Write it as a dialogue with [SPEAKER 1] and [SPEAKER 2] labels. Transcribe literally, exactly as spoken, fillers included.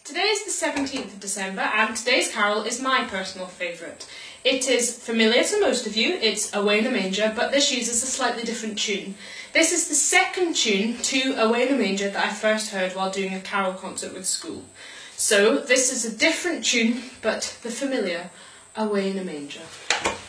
[SPEAKER 1] Today is the seventeenth of December and today's carol is my personal favourite. It is familiar to most of you, it's Away in a Manger, but this uses a slightly different tune. This is the second tune to Away in a Manger that I first heard while doing a carol concert with school. So this is a different tune, but the familiar Away in a Manger.